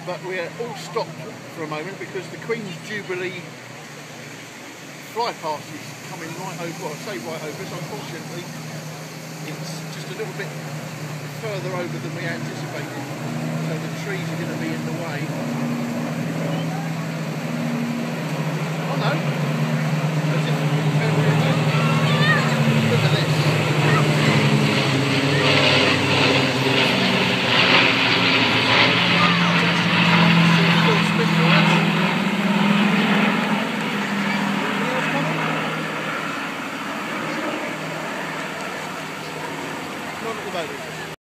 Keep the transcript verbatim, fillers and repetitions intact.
but we're all stopped for a moment because the Queen's Jubilee fly past is coming right over, well I say right over, so unfortunately it's just a little bit further over than we anticipated, so the trees are going to be in the way. Oh no!